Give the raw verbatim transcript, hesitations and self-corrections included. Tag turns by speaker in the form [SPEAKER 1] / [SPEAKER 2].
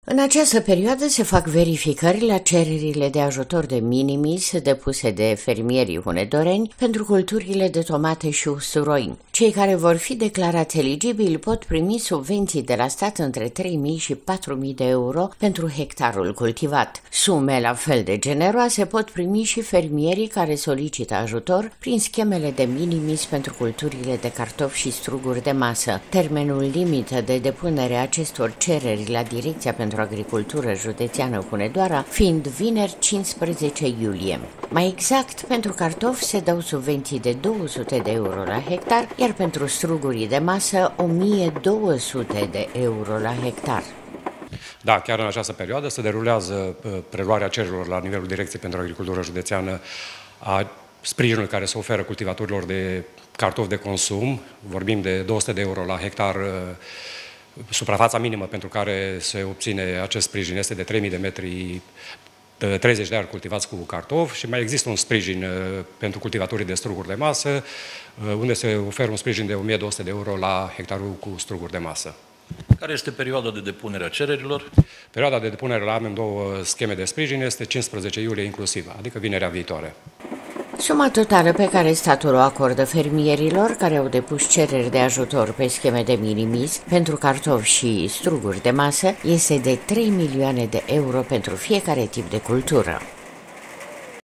[SPEAKER 1] În această perioadă se fac verificări la cererile de ajutor de minimis depuse de fermierii hunedoreni pentru culturile de tomate și usturoi. Cei care vor fi declarați eligibili pot primi subvenții de la stat între trei mii și patru mii de euro pentru hectarul cultivat. Sume la fel de generoase pot primi și fermierii care solicită ajutor prin schemele de minimis pentru culturile de cartofi și struguri de masă. Termenul limită de depunere a acestor cereri la Direcția pentru Agricultură Județeană Hunedoara fiind vineri cincisprezece iulie. Mai exact, pentru cartofi se dau subvenții de două sute de euro la hectar, iar pentru strugurii de masă o mie două sute de euro la hectar.
[SPEAKER 2] Da, chiar în această perioadă se derulează preluarea cererilor la nivelul Direcției pentru Agricultură Județeană a sprijinului care se oferă cultivatorilor de cartofi de consum. Vorbim de două sute de euro la hectar. Suprafața minimă pentru care se obține acest sprijin este de trei mii de metri, treizeci de ari cultivați cu cartofi și mai există un sprijin pentru cultivatorii de struguri de masă, unde se oferă un sprijin de o mie două sute de euro la hectarul cu struguri de masă.
[SPEAKER 3] Care este perioada de depunere a cererilor?
[SPEAKER 2] Perioada de depunere la amândouă scheme de sprijin este cincisprezece iulie inclusiv, adică vinerea viitoare.
[SPEAKER 1] Suma totală pe care statul o acordă fermierilor care au depus cereri de ajutor pe scheme de minimis pentru cartofi și struguri de masă este de trei milioane de euro pentru fiecare tip de cultură.